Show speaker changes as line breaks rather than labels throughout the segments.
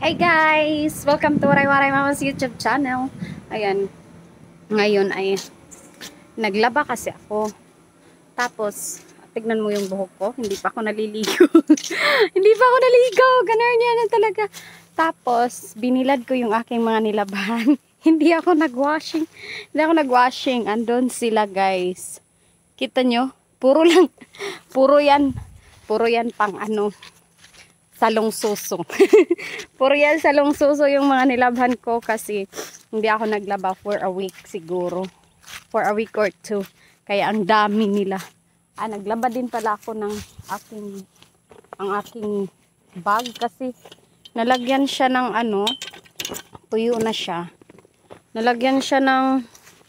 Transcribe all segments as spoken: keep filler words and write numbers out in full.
Hi guys! Welcome to Waray Waray Mama's YouTube channel. Ayan, ngayon ay naglaba kasi ako. Tapos, tignan mo yung buhok ko. Hindi pa ako naliligo. Hindi pa ako naligo. Ganun yan na talaga. Tapos, binilad ko yung aking mga nilabahan. Hindi ako nag-washing. Hindi ako nag-washing. Andun sila guys. Kita nyo? Puro lang. Puro yan. Puro yan pang ano. Salong suso. Puro yan salong suso yung mga nilabhan ko kasi hindi ako naglaba for a week siguro. For a week or two. Kaya ang dami nila. Ah, naglaba din pala ako ng aking ang aking bag kasi nalagyan siya ng ano, tuyo na siya. Nalagyan siya ng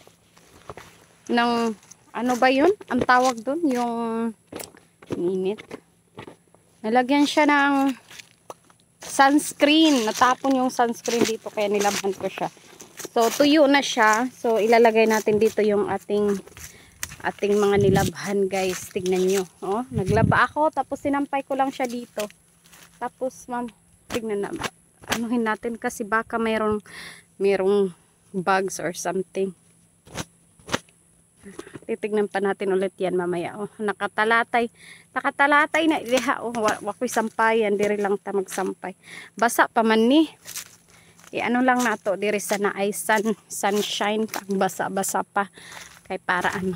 ng ano ba yun? Ang tawag dun? Yung init. Nalagyan siya ng sunscreen. Natapon yung sunscreen dito kaya nilabhan ko siya. So, tuyo na siya. So, ilalagay natin dito yung ating ating mga nilabhan guys. Tignan nyo. Oh, naglaba ako. Tapos, sinampay ko lang siya dito. Tapos, ma'am, tignan na. Anuhin natin kasi baka mayroong mayroong bugs or something. Titignan pa natin ulit yan mamaya. Oh, nakatalatay. Nakatalatay na iliha. Oh, wakoy sampayan. Diri lang ta magsampay. Basa pa man ni. E ano lang na to. Diri sa na ay sun, sunshine. Pag basa-basa pa. Kay para ano.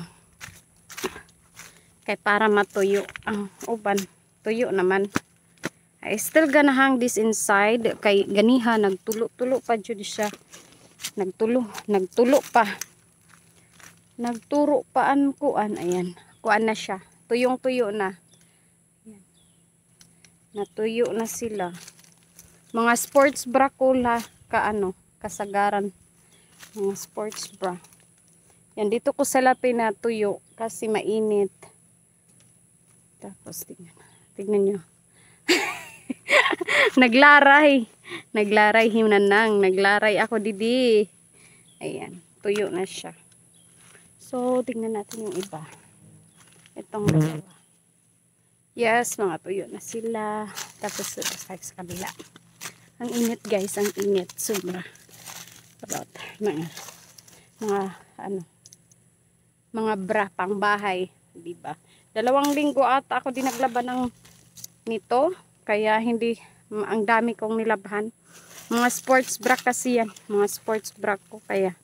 Kay para matuyo. Ang uban. Tuyo naman. I still gonna hang this inside. Kay ganiha. Nagtulo-tulo pa dyan siya. Nagtulo. Nagtulo pa. Nagturo paan kuan, ayan, kuan na siya, tuyong tuyo na, ayan. Natuyo na sila, mga sports bra ko la, ka ano, kasagaran, mga sports bra, yan, dito ko salapin na tuyo, kasi mainit, tapos tignan, tignan nyo, naglaray, naglaray himnanang, naglaray ako didi, ayan, tuyo na siya. So, tingnan natin yung iba. Itong dalawa. Yes, mga tuyo na sila. Tapos, sa kabila. Ang init guys, ang init. Sobra. About, mga, mga, ano, mga bra pang bahay. Diba? Dalawang linggo ata ako din naglaba ng nito. Kaya hindi, ang dami kong nilabhan. Mga sports bra kasi yan. Mga sports bra ko. Kaya,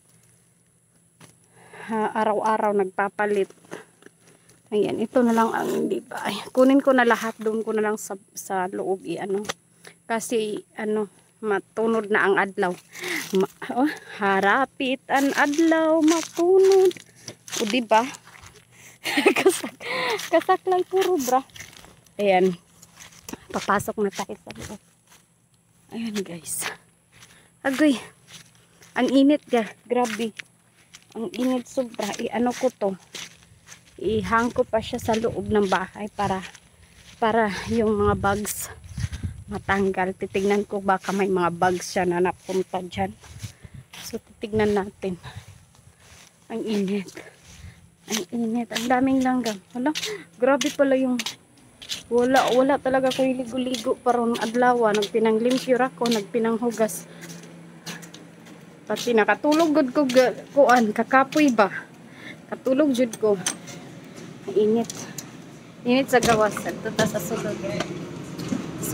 araw-araw nagpapalit. Ayan, ito na lang ang hindi ba. Ay, kunin ko na lahat, doon ko na lang sa, sa loob i-ano. Kasi ano, matunod na ang adlaw. Ma, oh, harapit ang adlaw, matunod. O diba? kasak, kasaklay puro bra. Ayan. Papasok na tayo sa loob. Ayan guys. Agoy. Ang init ga, grabe. Ang init sobra, i-ano ko to, ihang ko pa siya sa loob ng bahay para para yung mga bugs matanggal. Titignan ko baka may mga bugs siya na napunta dyan. So titignan natin. Ang init, ang init, ang daming langgam. Wala, grabe pala yung wala, wala talaga ko iligo-ligo paron adlaw. Nagpinanglimpyo ako, nagpinanghugas. Pati nakatulog gud ko kuan, kakapoy ba? Katulog jud ko. Init. Init sa gawas, adto ta sa sulod. So,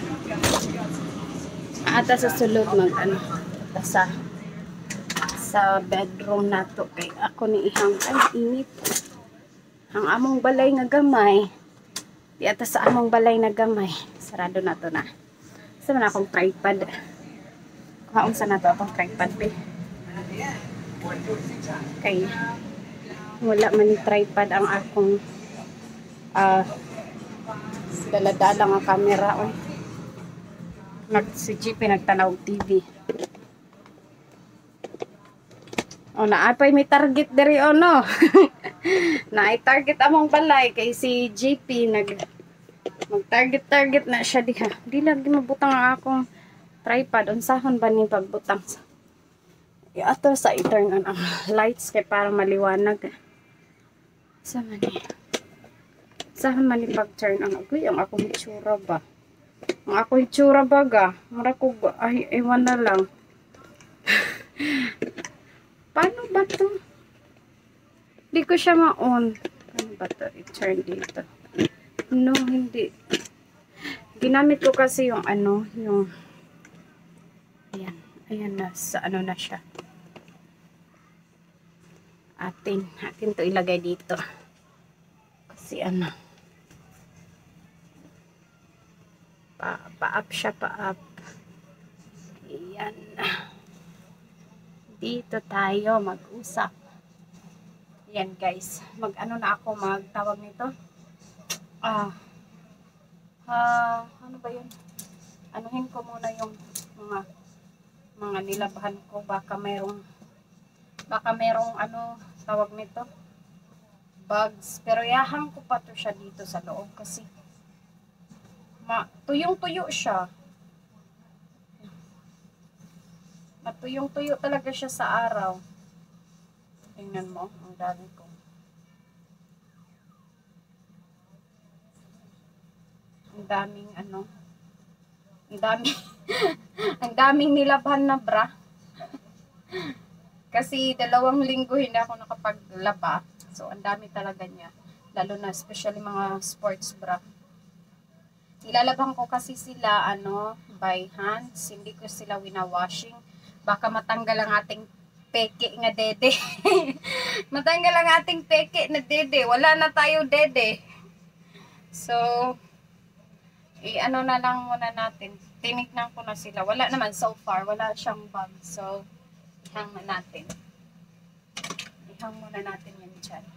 ata sa sulod mag ano, sa sa bedroom nato kay ako ni ihang ay init. Ang among balay nga gamay. Di ata sa among balay na gamay. Sarado na to na. Sa man akong tripod. Kaunsa na to akong tripod be. Kay wala man ni tripod ang akong uh, dala-dala nga camera oy. Nag si G P nagtanaw T V. O naapay may target diri o no. Naay target among balay kay si G P nag mag-target-target na siya diha. Di lagi mabutang ang akong tripod, unsahon ba ni pagbutang sa ato sa i-turn on ang lights kay para maliwanag sa man ni sa man ni pag-turn on agoy ang akong itsura ba Ang ako itsura baga. Mara ko ba? Ay, ewan na lang. Paano ba to? Hindi ko siya ma-on. Paano ba to? I-turn dito. No, hindi. Ginamit ko kasi yung ano, yung ayan. Ayan na. Sa ano na siya. Atin. Atin to ilagay dito. Kasi ano. Pa, pa-up siya, pa-up. Ayan. Dito tayo mag-usap. Ayan guys. Mag-ano na ako, magtawag nito. Ah. Ah, ano ba yun? Anuhin ko muna yung mga mga nilabahan ko. Baka mayroong baka mayroong ano, tawag nito. Bugs. Pero yahang ko pa to siya dito sa loob kasi ma tuyong-tuyo siya. Matuyong-tuyo talaga siya sa araw. Tingnan mo, ang dami ko. Ang daming ano. Ang daming ang daming nilabhan na bra. Kasi dalawang linggo hindi ako nakapaglaba. So ang dami talaga niya. Lalo na especially mga sports bra. Nilalabhan ko kasi sila ano by hands, hindi ko sila winawashing. Baka matanggal ang ating peke nga dede. Matanggal ang ating peke na dede. Wala na tayo dede. So, i-ano na lang muna natin. Tinignan ko na sila. Wala naman so far. Wala siyang bug. So, ihang na natin. Ihang muna natin yan dyan.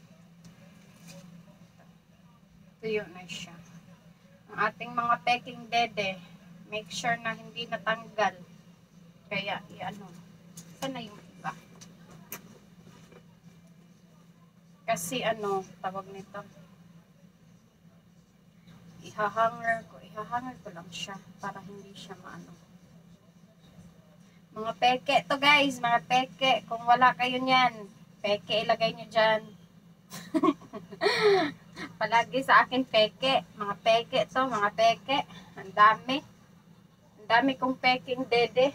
Tuyo na siya. Ang ating mga peking dede, make sure na hindi natanggal. Kaya, i-ano. Sana yung iba. Kasi ano, tawag nito. Ihahanger ko. Ihahanger ko lang siya para hindi siya maano. Mga peke to guys. Mga peke. Kung wala kayo niyan, peke ilagay nyo dyan. Palagi sa akin peke. Mga peke to. Mga peke. Ang dami. Ang dami kong peking dede.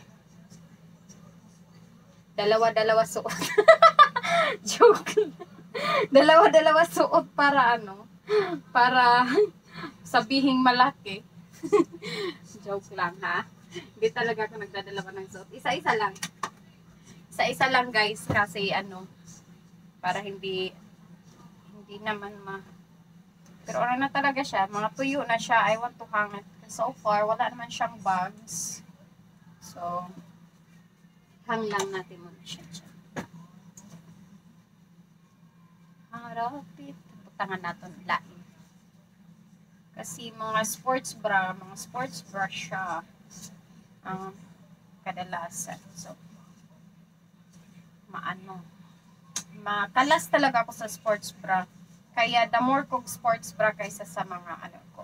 Dalawa-dalawa suot. Joke. Dalawa-dalawa suot para ano? Para sabihing malaki. Joke lang ha. Hindi talaga ako nagdadalawa ng suot. Isa-isa lang. Isa-isa lang guys kasi ano para hindi hindi naman ma pero ano na talaga siya. Mga tuyo na siya. I want to hang it. So far wala naman siyang bugs. So hang lang natin muna siya dyan. Harapit. Putangan natin lain. Kasi mga sports bra, mga sports bra siya ang kadalasan. So, maano. Makalas talaga ako sa sports bra. Kaya the more kong sports bra kaysa sa mga ano ko.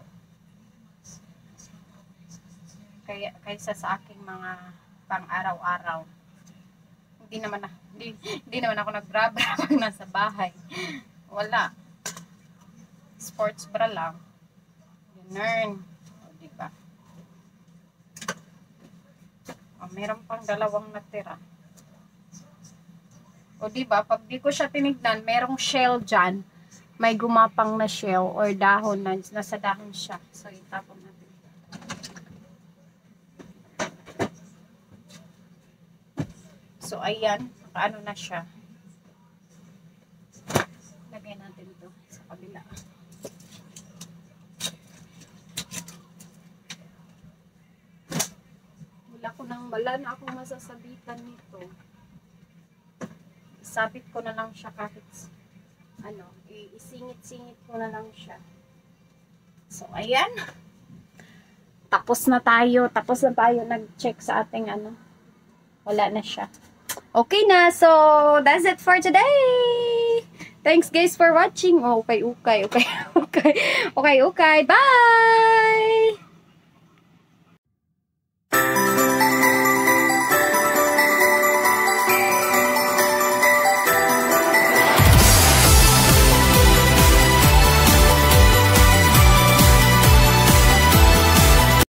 Kaya, kaysa sa aking mga pang araw-araw. Hindi naman na, hindi, hindi naman ako nagbra-bra pag nasa bahay. Wala. Sports bra lang. Ganun. O, diba? O, meron pang dalawang natira. O, diba? Pag di ko siya tinignan, merong shell dyan. May gumapang na shell or dahon na, nasa dahon siya. So, itapon natin. So, ayan. Nakaano na siya. Lagay natin ito sa kabila. Wala ko nang, wala na akong masasabitan nito. Isabit ko na lang siya kahit ano, isingit-singit ko na lang siya. So, ayan. Tapos na tayo. Tapos na tayo nag-check sa ating ano. Wala na siya. Okay na. So, that's it for today. Thanks guys for watching. Oh, okay, okay, okay, okay. Okay, okay. Bye!